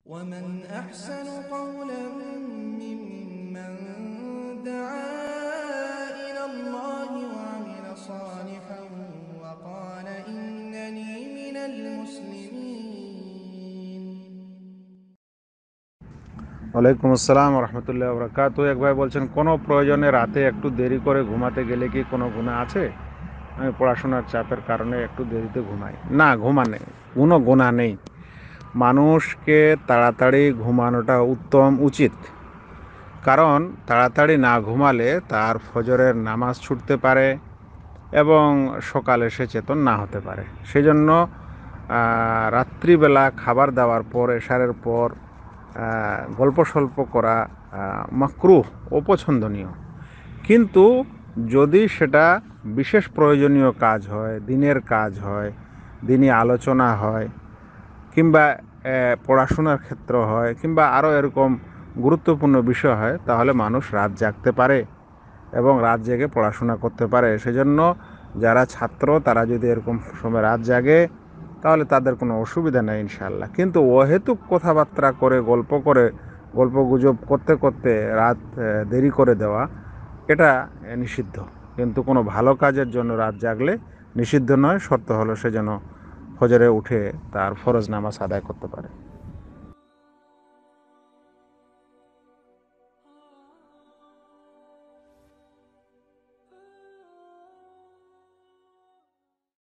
ومن أحسن قولا ممن دعا إلى الله وعمل صالحا وقال إنني من المسلمين। ওয়ালাইকুম আসসালাম রহমতুল্লাহ বরকাত। এক ভাই বলছেন, কোনো প্রয়োজনে রাতে একটু দেরি করে ঘুমাতে গেলে কি কোনো গুনাহ আছে? আমি পড়াশোনার চাপের কারণে একটু দেরিতে ঘুমাই। না, নেই, কোনো গুনাহ নেই। মানুষকে তাড়াতাড়ি ঘুমানোটা উচিত, কারণ তাড়াতাড়ি না ঘুমালে তার ফজরের নামাজ ছুটতে পারে এবং সকালে সে চেতন না হতে পারে। সেজন্য রাত্রিবেলা খাবার দাওয়ার পর, এশারের পর গল্প স্বল্প করা মাকরুহ, অপছন্দনীয়। কিন্তু যদি সেটা বিশেষ প্রয়োজনীয় কাজ হয়, দিনের কাজ হয়, দিনী আলোচনা হয়, কিংবা পড়াশোনার ক্ষেত্র হয়, কিংবা আরও এরকম গুরুত্বপূর্ণ বিষয় হয়, তাহলে মানুষ রাত জাগতে পারে এবং রাত জেগে পড়াশোনা করতে পারে। সেজন্য যারা ছাত্র তারা যদি এরকম সময় রাত জাগে তাহলে তাদের কোনো অসুবিধা নেই ইনশাআল্লাহ। কিন্তু অহেতুক কথাবার্তা করে, গল্প গুজব করতে করতে রাত দেরি করে দেওয়া, এটা নিষিদ্ধ। কিন্তু কোনো ভালো কাজের জন্য রাত জাগলে নিষিদ্ধ নয়, শর্ত হলো সে যেন ফজরে উঠে তার ফরজ নামাজ আদায় করতে পারে।